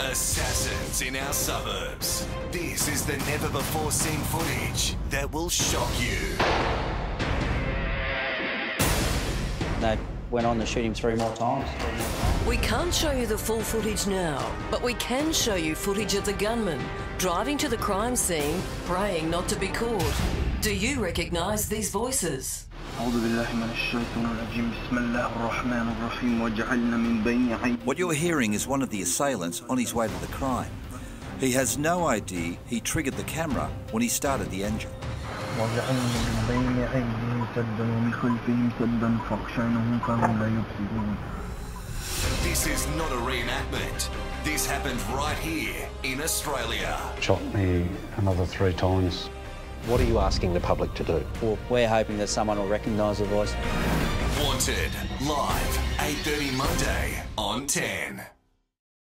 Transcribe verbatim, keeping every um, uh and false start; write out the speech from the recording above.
Assassins in our suburbs. This is the never-before-seen footage that will shock you. They went on to shoot him three more times. We can't show you the full footage now, but we can show you footage of the gunman driving to the crime scene, praying not to be caught. Do you recognise these voices? What you're hearing is one of the assailants on his way to the crime. He has no idea he triggered the camera when he started the engine. This is not a reenactment. This happened right here in Australia. Shot me another three times. What are you asking the public to do? Well, we're hoping that someone will recognise the voice. Wanted, live, eight thirty Monday on ten.